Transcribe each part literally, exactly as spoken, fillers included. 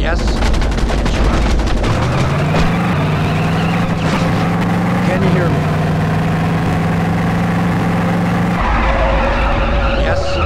Yes? Can you hear me? Yes?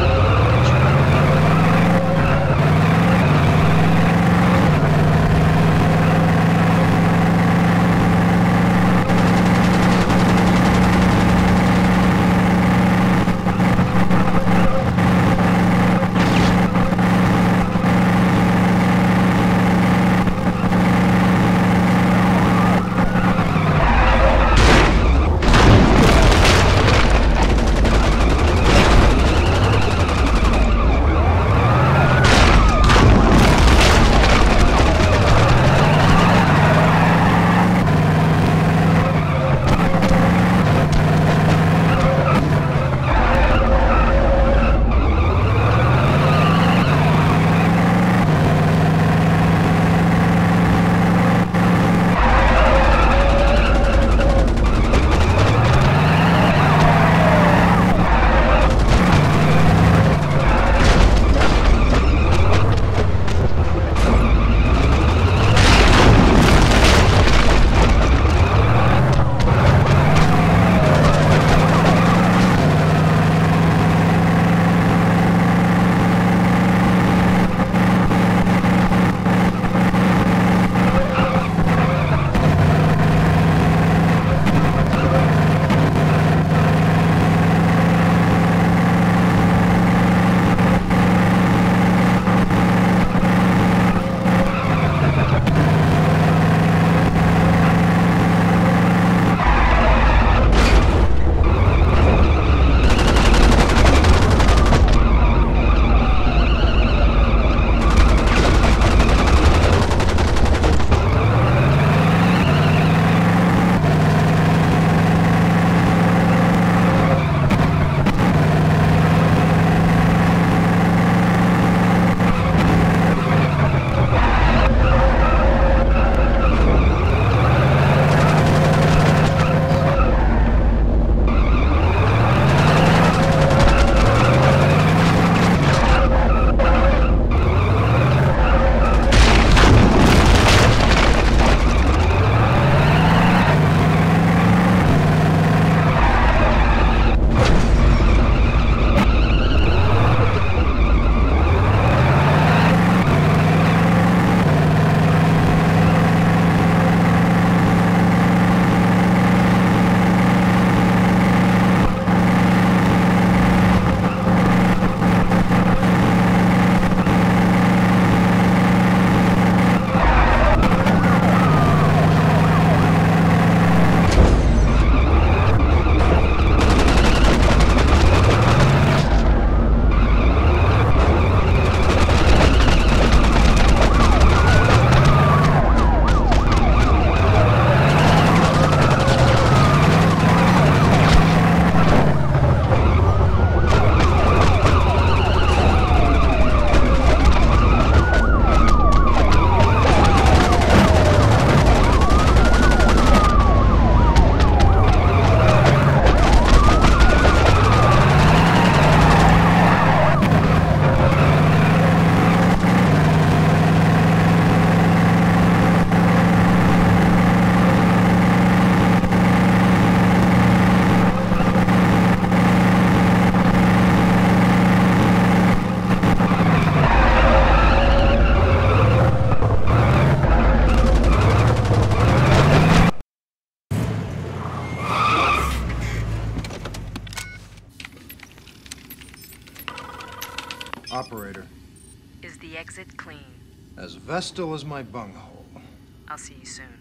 Operator. Is the exit clean? As vestal as my bunghole. I'll see you soon.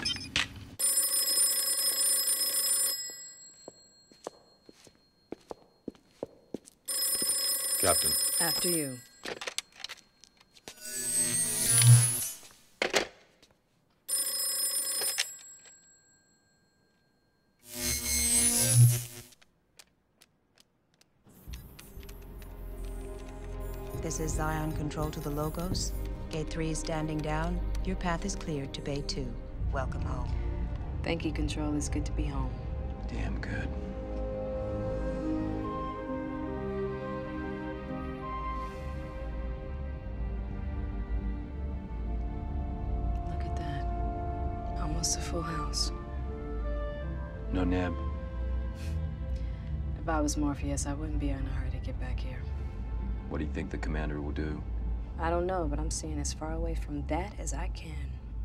Captain. After you. This is Zion Control to the Logos. Gate three is standing down. Your path is cleared to Bay two. Welcome home. Thank you, Control. It's good to be home. Damn good. Almost a full house. No nab. If I was Morpheus, I wouldn't be in a hurry to get back here. What do you think the commander will do? I don't know, but I'm staying as far away from that as I can.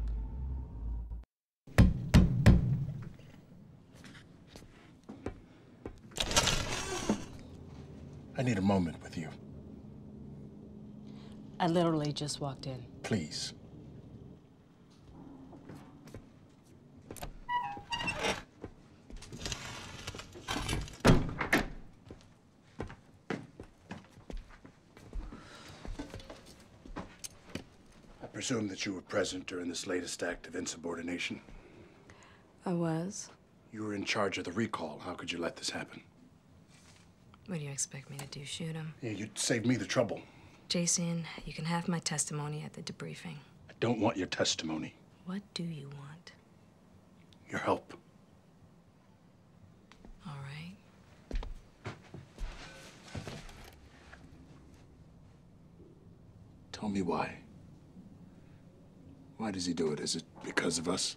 I need a moment with you, I literally just walked in. please. I presume that you were present during this latest act of insubordination. I was? You were in charge of the recall. How could you let this happen? What do you expect me to do, shoot him? Yeah, you'd save me the trouble. Jason, you can have my testimony at the debriefing. I don't want your testimony. What do you want? Your help. All right. Tell me why. Why does he do it? Is it because of us?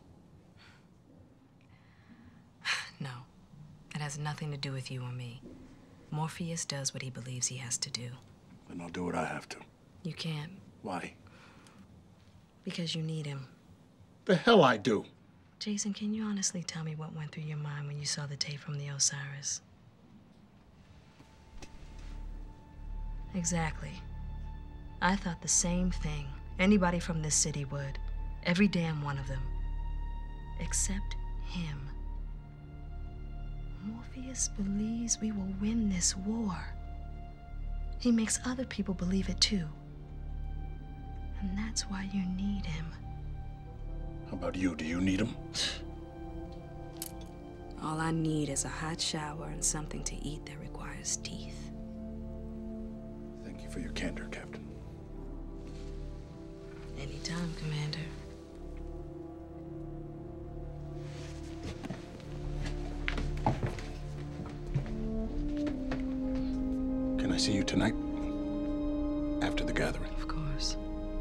No. It has nothing to do with you or me. Morpheus does what he believes he has to do. Then I'll do what I have to. You can't, Why? because you need him. The hell I do. Jason, can you honestly tell me what went through your mind when you saw the tape from the Osiris? Exactly. I thought the same thing. Anybody from this city would. Every damn one of them. Except him. Morpheus believes we will win this war. He makes other people believe it too. And that's why you need him. How about you? Do you need him? All I need is a hot shower and something to eat that requires teeth. Thank you for your candor, Captain. Anytime, Commander. Can I see you tonight? After the gathering. Of course.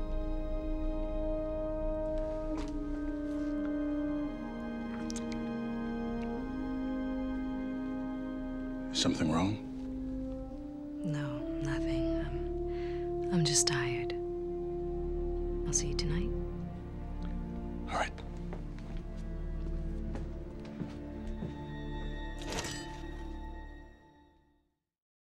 Is something wrong? No, nothing. I'm, I'm just tired. I'll see you tonight.